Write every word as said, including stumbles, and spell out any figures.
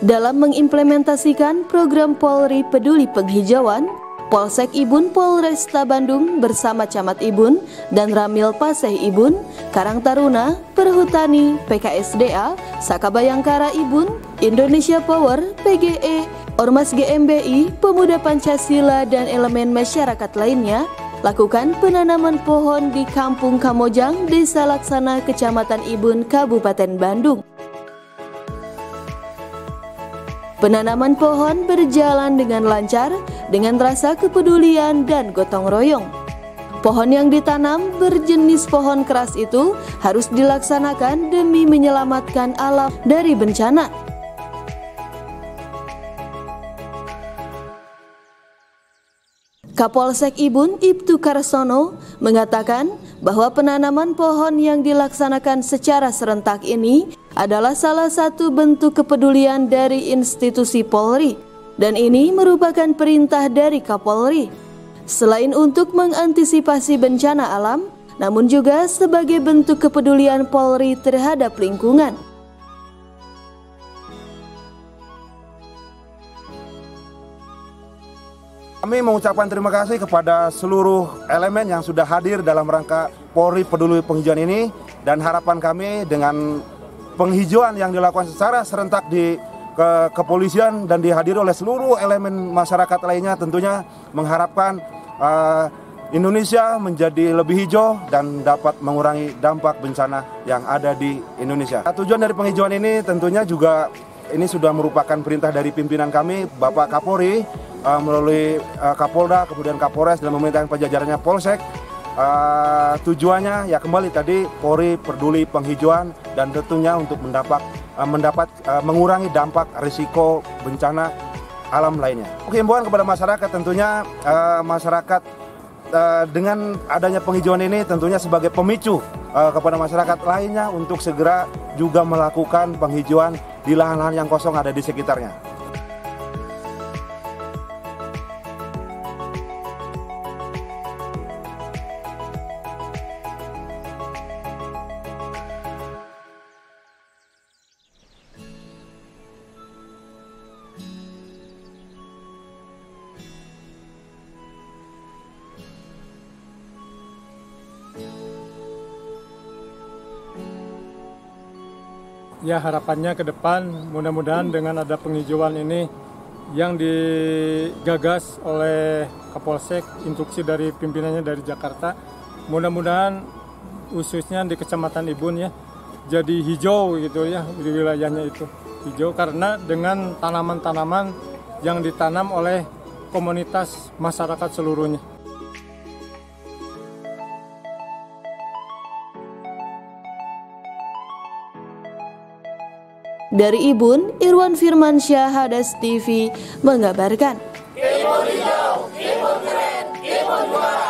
Dalam mengimplementasikan program Polri Peduli Penghijauan, Polsek Ibun Polresta Bandung bersama Camat Ibun dan Ramil Paseh Ibun, Karang Taruna, Perhutani, P K S D A, Saka Bayangkara Ibun, Indonesia Power, P G E, Ormas G M B I, Pemuda Pancasila, dan elemen masyarakat lainnya lakukan penanaman pohon di Kampung Kamojang, Desa Laksana, Kecamatan Ibun, Kabupaten Bandung. Penanaman pohon berjalan dengan lancar, dengan rasa kepedulian dan gotong royong. Pohon yang ditanam berjenis pohon keras itu harus dilaksanakan demi menyelamatkan alam dari bencana. Kapolsek Ibun Ibtu Karsono mengatakan bahwa penanaman pohon yang dilaksanakan secara serentak ini adalah salah satu bentuk kepedulian dari institusi Polri, dan ini merupakan perintah dari Kapolri. Selain untuk mengantisipasi bencana alam, namun juga sebagai bentuk kepedulian Polri terhadap lingkungan. Kami mengucapkan terima kasih kepada seluruh elemen yang sudah hadir dalam rangka Polri Peduli Penghijauan ini, dan harapan kami dengan penghijauan yang dilakukan secara serentak di ke, kepolisian dan dihadiri oleh seluruh elemen masyarakat lainnya, tentunya mengharapkan uh, Indonesia menjadi lebih hijau dan dapat mengurangi dampak bencana yang ada di Indonesia. Tujuan dari penghijauan ini tentunya juga ini sudah merupakan perintah dari pimpinan kami, Bapak Kapolri, uh, melalui uh, Kapolda, kemudian Kapolres, dan pemerintahan pajajarannya Polsek. Uh, tujuannya ya kembali tadi Polri Peduli Penghijauan, dan tentunya untuk mendapat uh, mendapat uh, mengurangi dampak risiko bencana alam lainnya. Himbauan kepada masyarakat, tentunya uh, masyarakat uh, dengan adanya penghijauan ini tentunya sebagai pemicu uh, kepada masyarakat lainnya untuk segera juga melakukan penghijauan di lahan-lahan yang kosong ada di sekitarnya. Ya, harapannya ke depan mudah-mudahan dengan ada penghijauan ini yang digagas oleh Kapolsek, instruksi dari pimpinannya dari Jakarta, mudah-mudahan khususnya di Kecamatan Ibun ya jadi hijau gitu ya, di wilayahnya itu hijau karena dengan tanaman-tanaman yang ditanam oleh komunitas masyarakat seluruhnya. Dari Ibun, Irwan Firmansyah, Hadas T V mengabarkan. Ibun hijau, Ibun keren, Ibun juara.